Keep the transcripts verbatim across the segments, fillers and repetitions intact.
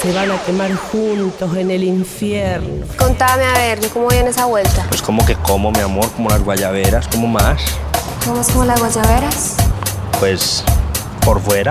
se van a quemar juntos en el infierno. Contame, a ver, ¿cómo viene esa vuelta? Pues como que como, mi amor, como las guayaberas, como más. ¿Cómo es como las guayaberas? Pues, por fuera.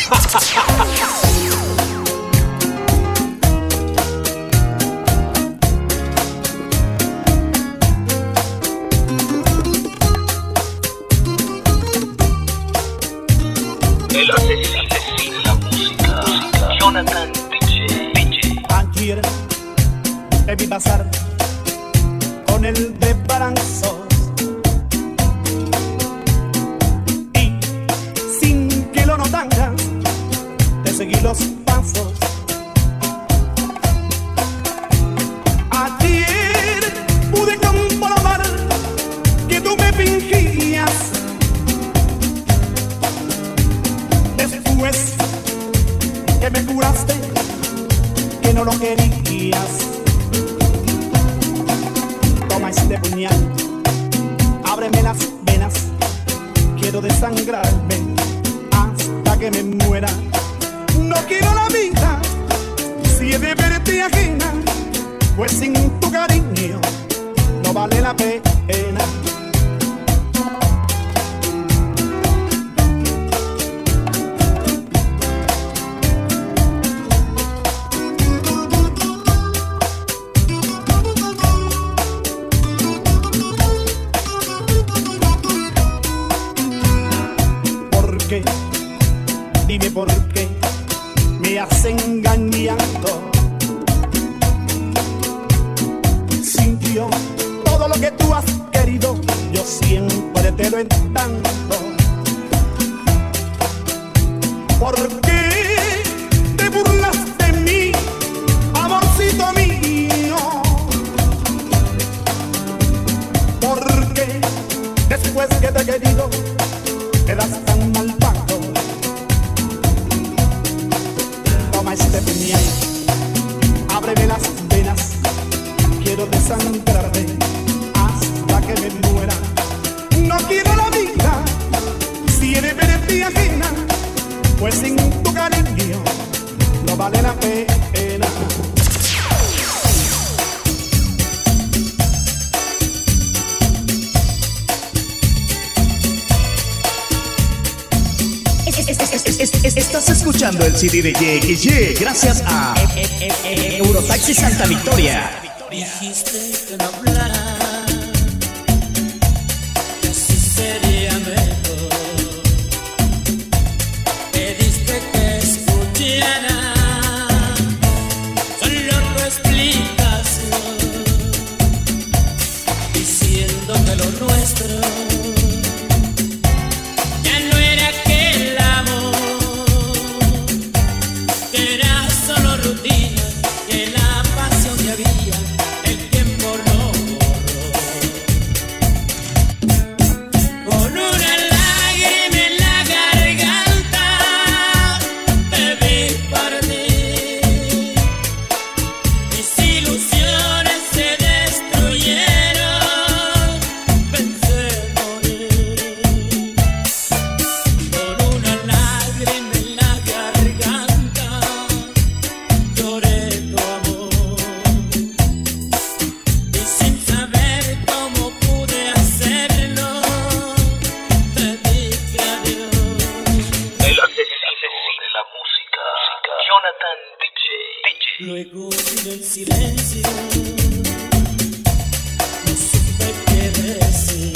El asesino, la música, Jonathan D J. D J. Ayer te vi pasar con el de Baranzos y sin que lo notaras te seguí los pasos. Ayer pude comprobar que tú me fingías. Después que me juraste que no lo querías, toma este puñal, ábreme las venas, quiero desangrarme hasta que me muera. No quiero la vida si he de verte ajena, pues sin tu cariño no vale la pena. Dime por qué me has engañado. Sin Dios, todo lo que tú has querido, yo siempre te lo he dado. ¿Por qué te burlas de mí, amorcito mío? ¿Por qué después que te he querido te das tan mal pago? Toma este puñal, ábreme las venas, quiero desangrarme hasta que me muera. No quiero la vida si he de verte ajena, pues sin tu cariño no vale la pena. Estás escuchando el C D de J X J gracias a Eurotaxi Santa Victoria. Dijiste que no hablara, que así sería mejor. Pediste que escuchara solo tu explicación, diciendo que lo nuestro Jonathan D J. Luego vino el silencio, no supe qué decir.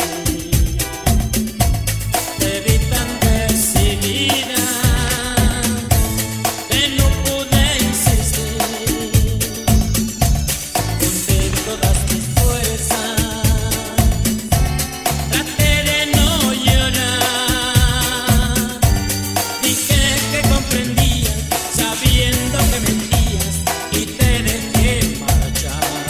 Te vi tan decidida que no pude insistir. Junté todas mis fuerzas, traté de no llorar. Dije que comprendía, sabiendo que mentías, y te dejé marchar.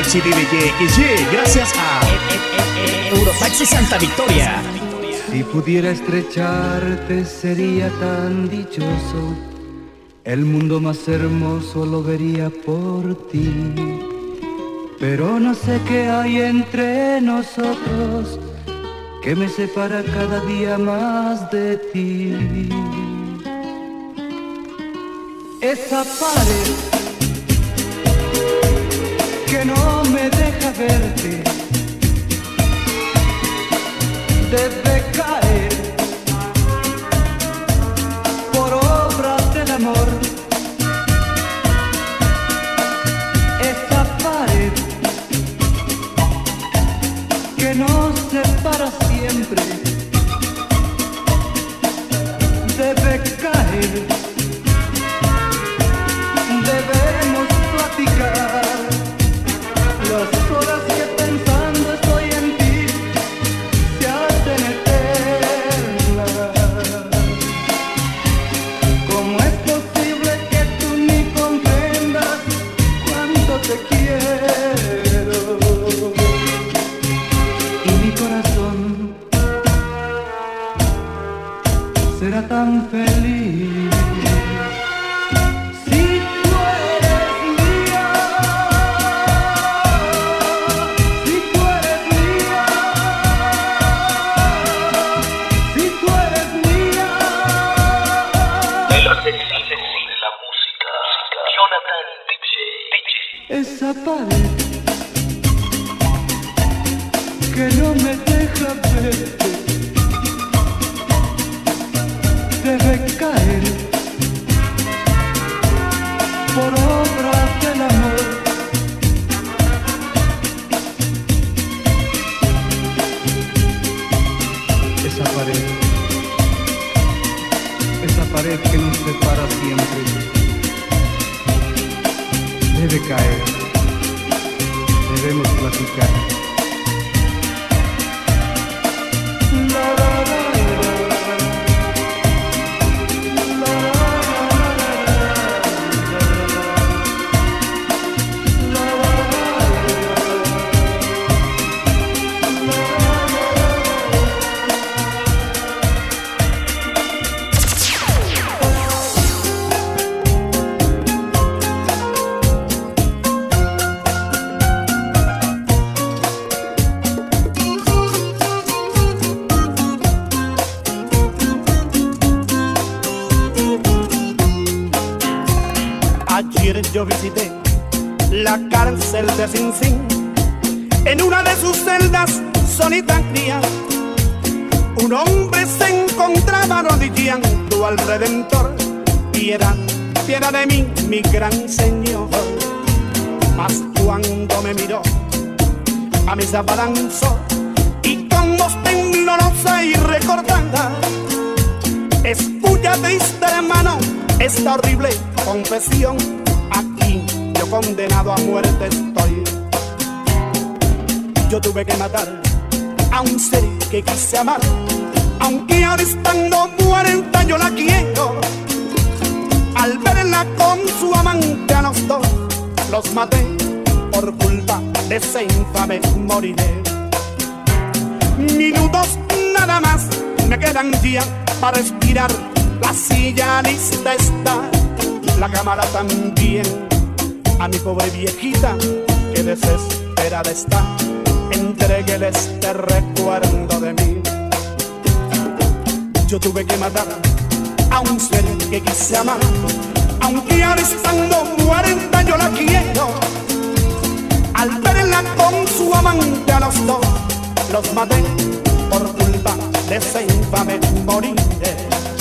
Taxi D J X Y, gracias a Eurotaxi Santa Victoria. Si pudiera estrecharte sería tan dichoso, el mundo más hermoso lo vería por ti. Pero no sé qué hay entre nosotros que me separa cada día más de ti. Esa pared que no me deja verte debe caer por obra del amor. Esa pared que nos separa siempre debe caer. Debemos platicar las horas que pensando estoy en ti se hacen eternas. ¿Cómo es posible que tú ni comprendas cuánto te quiero? Y mi corazón será tan feliz esa pared que no me deja verte debe caer por obra del amor. Esa pared, esa pared que nos separa siempre debe caer, debemos platicar. La, la, la, Ayer yo visité la cárcel de Sing Sing. En una de sus celdas solitarias, un hombre se encontraba arrodillando al Redentor. Piedad, piedad de mí, mi gran Señor. Mas cuando me miró, a mí se abalanzó y con voz temblorosa y recordada, escúchate, hermano, esta horrible confesión. Aquí yo condenado a muerte estoy. Yo tuve que matar a un ser que quise amar, aunque ahora estando muerta yo la quiero. Al verla con su amante a los dos los maté, por culpa de ese infame moriré. Minutos nada más me quedan ya para respirar. La silla lista está, la cámara también. A mi pobre viejita que desesperada está, entréguele este recuerdo de mí. Yo tuve que matar a un ser que quise amar, aunque ahora estando muerta yo la quiero. Al verla con su amante a los dos los maté, por culpa de ese infame moriré.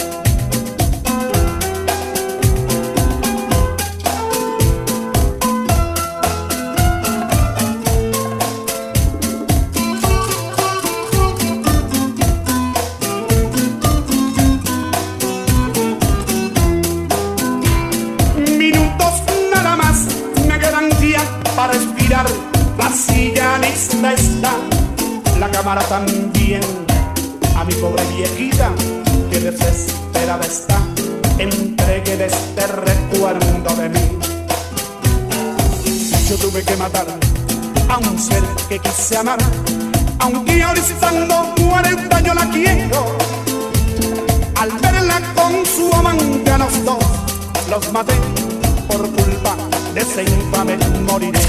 Para respirar, la silla lista está, la cámara también. A mi pobre viejita que desesperada está, entréguele este recuerdo de mí. Yo tuve que matar a un ser que quise amar, aunque hoy estando cuarenta años la quiero. Al verla con su amante a los dos, los maté por culpa de ese infame moriré.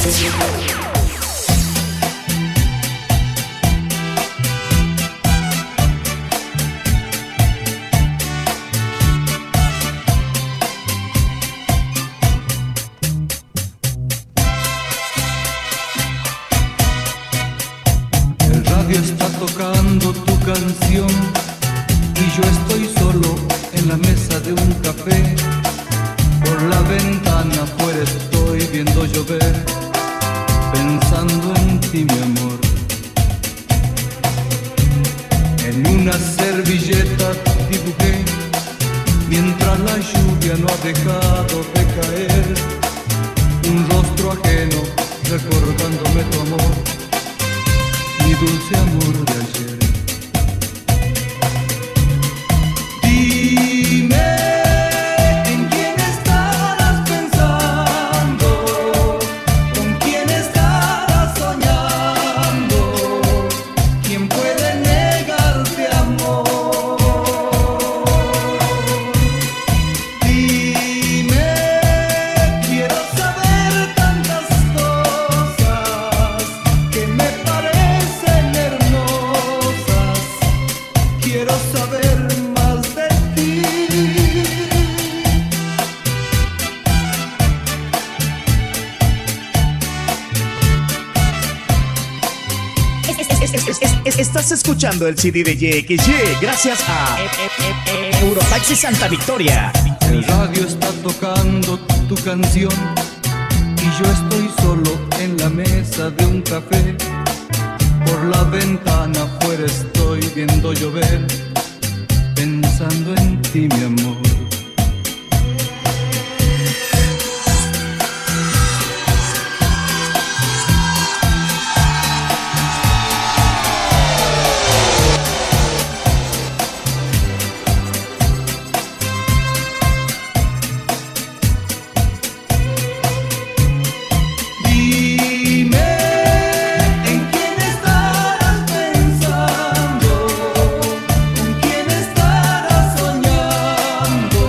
Está tocando tu canción y yo estoy solo en la mesa de un café. Por la ventana afuera estoy viendo llover, pensando en ti, mi amor. En una servilleta dibujé, mientras la lluvia no ha dejado de caer, un rostro ajeno recordándome tu amor, mi dulce amor de ayer. Dime, ¿en quién estarás pensando? ¿Con quién estarás soñando? ¿Quién puede negarte amor? Dime, quiero saber tantas cosas que me parecen hermosas. Quiero saber más de ti. Estás escuchando el C D de Y X Y gracias a Eurotaxi Santa Victoria. El radio está tocando tu canción y yo estoy solo en la mesa de un café. Por la ventana afuera estoy viendo llover, pensando en ti, mi amor. Dime, ¿en quién estarás pensando? ¿Con quién estarás soñando?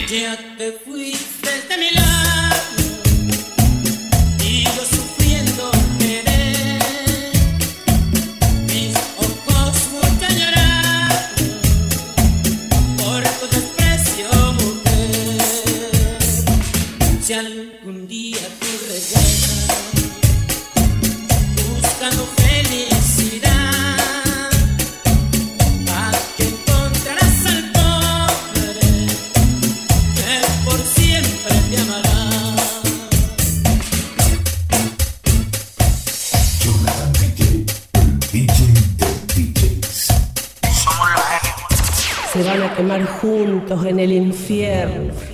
Ya te fuiste de mi lado y yo sufriendo querer. Mis ojos mucho lloraron por tu desprecio, mujer. Si algún día tú regresas buscando felicidad, aquí encontrarás al pobre que por siempre te amará. Jonathan D J, el D J de D Js. Se van a quemar juntos en el infierno.